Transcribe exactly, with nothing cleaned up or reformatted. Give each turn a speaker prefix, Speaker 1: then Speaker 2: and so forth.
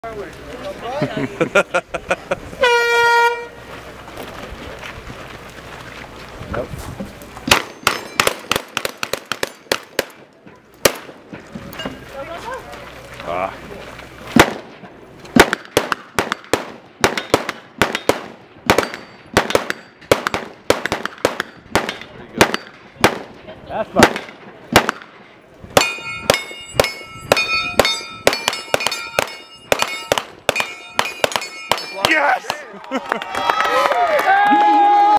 Speaker 1: Nope. Ah. There you go. That's fine. Yes!